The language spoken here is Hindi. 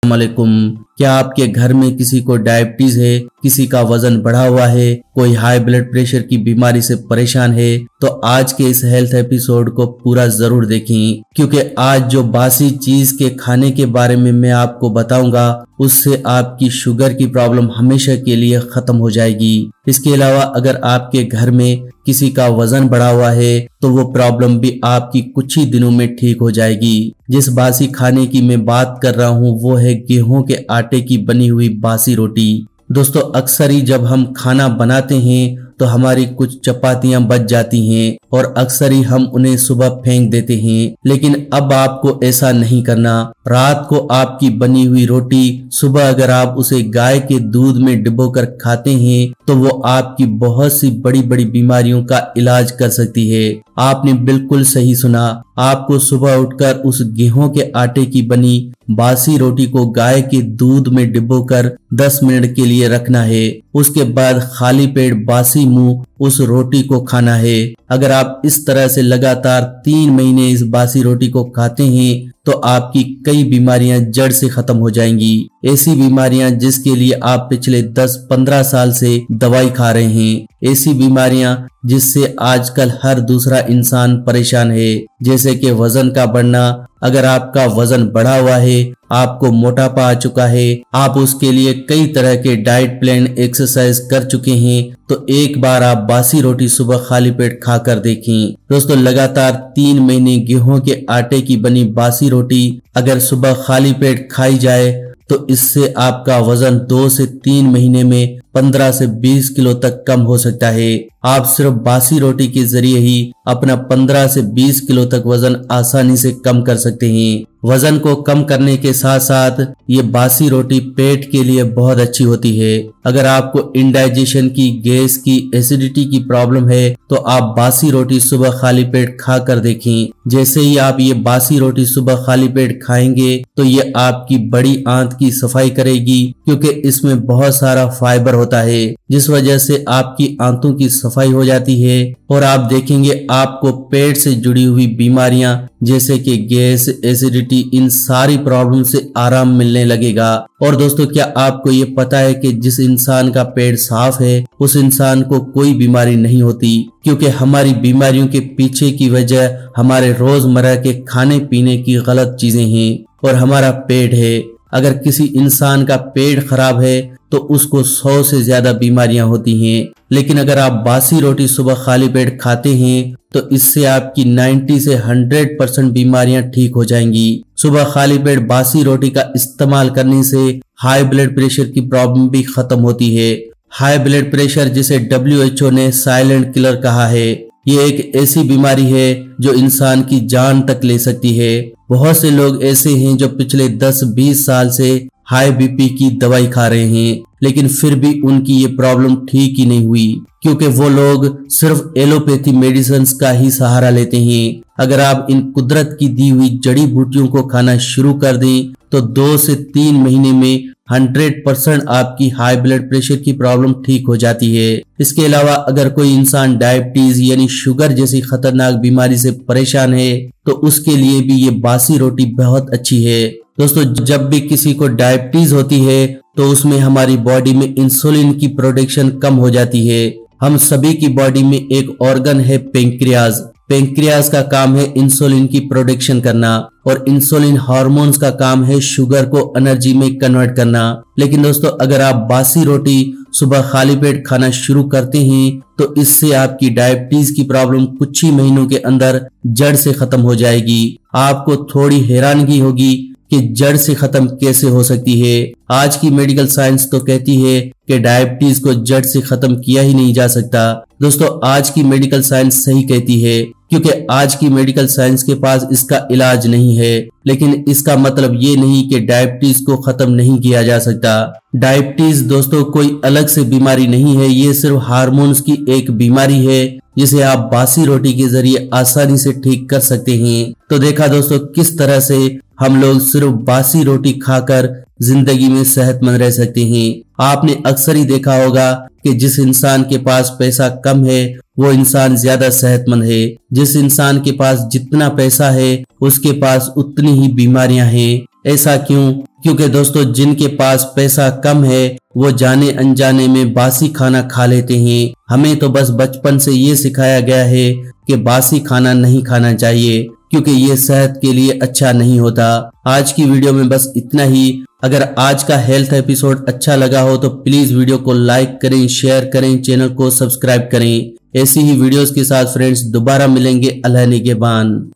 वालेकुम। क्या आपके घर में किसी को डायबिटीज है, किसी का वजन बढ़ा हुआ है, कोई हाई ब्लड प्रेशर की बीमारी से परेशान है, तो आज के इस हेल्थ एपिसोड को पूरा जरूर देखें, क्योंकि आज जो बासी चीज के खाने के बारे में मैं आपको बताऊंगा उससे आपकी शुगर की प्रॉब्लम हमेशा के लिए खत्म हो जाएगी। इसके अलावा अगर आपके घर में किसी का वजन बढ़ा हुआ है तो वो प्रॉब्लम भी आपकी कुछ ही दिनों में ठीक हो जाएगी। जिस बासी खाने की मैं बात कर रहा हूँ वो है गेहूं के आटे की बनी हुई बासी रोटी। दोस्तों, अक्सर ही जब हम खाना बनाते हैं तो हमारी कुछ चपातियां बच जाती हैं और अक्सर ही हम उन्हें सुबह फेंक देते हैं, लेकिन अब आपको ऐसा नहीं करना। रात को आपकी बनी हुई रोटी सुबह अगर आप उसे गाय के दूध में डुबोकर खाते हैं तो वो आपकी बहुत सी बड़ी बड़ी बीमारियों का इलाज कर सकती है। आपने बिल्कुल सही सुना, आपको सुबह उठकर उस गेहूं के आटे की बनी बासी रोटी को गाय के दूध में डुबोकर 10 मिनट के लिए रखना है। उसके बाद खाली पेट बासी मुंह उस रोटी को खाना है। अगर आप इस तरह से लगातार 3 महीने इस बासी रोटी को खाते हैं तो आपकी कई बीमारियां जड़ से खत्म हो जाएंगी। ऐसी बीमारियां जिसके लिए आप पिछले 10-15 साल से दवाई खा रहे हैं, ऐसी बीमारियां जिससे आजकल हर दूसरा इंसान परेशान है, जैसे कि वजन का बढ़ना। अगर आपका वजन बढ़ा हुआ है, आपको मोटापा आ चुका है, आप उसके लिए कई तरह के डाइट प्लान एक्सरसाइज कर चुके हैं, तो एक बार आप बासी रोटी सुबह खाली पेट खाकर देखें। दोस्तों, लगातार 3 महीने गेहूं के आटे की बनी बासी रोटी अगर सुबह खाली पेट खाई जाए तो इससे आपका वजन 2 से 3 महीने में 15 से 20 किलो तक कम हो सकता है। आप सिर्फ बासी रोटी के जरिए ही अपना 15 से 20 किलो तक वजन आसानी से कम कर सकते हैं। वजन को कम करने के साथ साथ ये बासी रोटी पेट के लिए बहुत अच्छी होती है। अगर आपको इंडाइजेशन की, गैस की, एसिडिटी की प्रॉब्लम है तो आप बासी रोटी सुबह खाली पेट खा कर देखें। जैसे ही आप ये बासी रोटी सुबह खाली पेट खाएंगे तो ये आपकी बड़ी आंत की सफाई करेगी, क्योंकि इसमें बहुत सारा फाइबर होता है, जिस वजह से आपकी आंतों की सफाई हो जाती है और आप देखेंगे आपको पेट से जुड़ी हुई बीमारियां जैसे कि गैस, एसिडिटी, इन सारी प्रॉब्लम से आराम मिलने लगेगा। और दोस्तों, क्या आपको ये पता है कि जिस इंसान का पेट साफ है उस इंसान को कोई बीमारी नहीं होती, क्योंकि हमारी बीमारियों के पीछे की वजह हमारे रोजमर्रा के खाने पीने की गलत चीजें हैं और हमारा पेट है। अगर किसी इंसान का पेट खराब है तो उसको 100 से ज्यादा बीमारियां होती हैं, लेकिन अगर आप बासी रोटी सुबह खाली पेट खाते हैं तो इससे आपकी 90 से 100% बीमारियां ठीक हो जाएंगी। सुबह खाली पेट बासी रोटी का इस्तेमाल करने से हाई ब्लड प्रेशर की प्रॉब्लम भी खत्म होती है। हाई ब्लड प्रेशर, जिसे WHO ने साइलेंट किलर कहा है, ये एक ऐसी बीमारी है जो इंसान की जान तक ले सकती है। बहुत से लोग ऐसे हैं जो पिछले 10-20 साल से हाई बीपी की दवाई खा रहे हैं, लेकिन फिर भी उनकी ये प्रॉब्लम ठीक ही नहीं हुई, क्योंकि वो लोग सिर्फ एलोपैथी मेडिसिन का ही सहारा लेते हैं। अगर आप इन कुदरत की दी हुई जड़ी बूटियों को खाना शुरू कर दें तो 2 से 3 महीने में 100% आपकी हाई ब्लड प्रेशर की प्रॉब्लम ठीक हो जाती है। इसके अलावा अगर कोई इंसान डायबिटीज यानी शुगर जैसी खतरनाक बीमारी से परेशान है तो उसके लिए भी ये बासी रोटी बहुत अच्छी है। दोस्तों, जब भी किसी को डायबिटीज होती है तो उसमें हमारी बॉडी में इंसुलिन की प्रोडक्शन कम हो जाती है। हम सभी की बॉडी में एक ऑर्गन है पेंक्रियाज। पेंक्रियाज का काम है इंसुलिन की प्रोडक्शन करना और इंसुलिन हार्मोन्स का काम है शुगर को एनर्जी में कन्वर्ट करना। लेकिन दोस्तों, अगर आप बासी रोटी सुबह खाली पेट खाना शुरू करते हैं तो इससे आपकी डायबिटीज की प्रॉब्लम कुछ ही महीनों के अंदर जड़ से खत्म हो जाएगी। आपको थोड़ी हैरानगी होगी कि जड़ से खत्म कैसे हो सकती है। आज की मेडिकल साइंस तो कहती है कि डायबिटीज को जड़ से खत्म किया ही नहीं जा सकता। दोस्तों, आज की मेडिकल साइंस सही कहती है, क्योंकि आज की मेडिकल साइंस के पास इसका इलाज नहीं है, लेकिन इसका मतलब ये नहीं कि डायबिटीज को खत्म नहीं किया जा सकता। डायबिटीज दोस्तों कोई अलग से बीमारी नहीं है, ये सिर्फ हार्मोन्स की एक बीमारी है जिसे आप बासी रोटी के जरिए आसानी से ठीक कर सकते हैं। तो देखा दोस्तों किस तरह से हम लोग सिर्फ बासी रोटी खाकर जिंदगी में सेहतमंद रह सकते हैं। आपने अक्सर ही देखा होगा कि जिस इंसान के पास पैसा कम है वो इंसान ज्यादा सेहतमंद है। जिस इंसान के पास जितना पैसा है उसके पास उतनी ही बीमारियां हैं। ऐसा क्यों? क्योंकि दोस्तों जिनके पास पैसा कम है वो जाने अनजाने में बासी खाना खा लेते हैं। हमें तो बस बचपन से ये सिखाया गया है कि बासी खाना नहीं खाना चाहिए क्योंकि ये सेहत के लिए अच्छा नहीं होता। आज की वीडियो में बस इतना ही। अगर आज का हेल्थ एपिसोड अच्छा लगा हो तो प्लीज वीडियो को लाइक करें, शेयर करें, चैनल को सब्सक्राइब करें। ऐसी ही वीडियोस के साथ फ्रेंड्स दोबारा मिलेंगे। अल्लाह निगहबान।